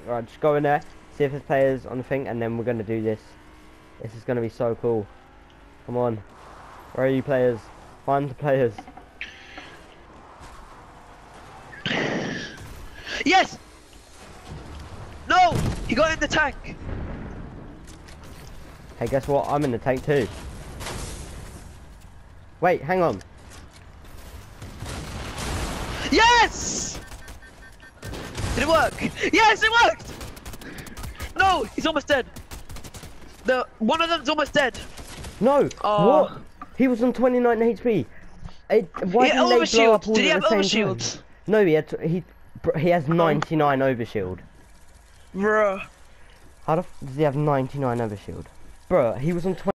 Right, just go in there, see if there's players on the thing, and then we're gonna do this. This is gonna be so cool. Come on. Where are you players? Find the players. Yes! No! He got in the tank! Hey, guess what? I'm in the tank too. Wait, hang on. Yes! Did it work? Yes, it worked! No, he's almost dead. One of them's almost dead. No! Oh. What? He was on 29 HP. Why He had didn't they blow up overshield. all Did he at have the same time? overshields? No, he has 99 overshield. Bruh. How the f does he have 99 overshield? Bruh, he was on 20.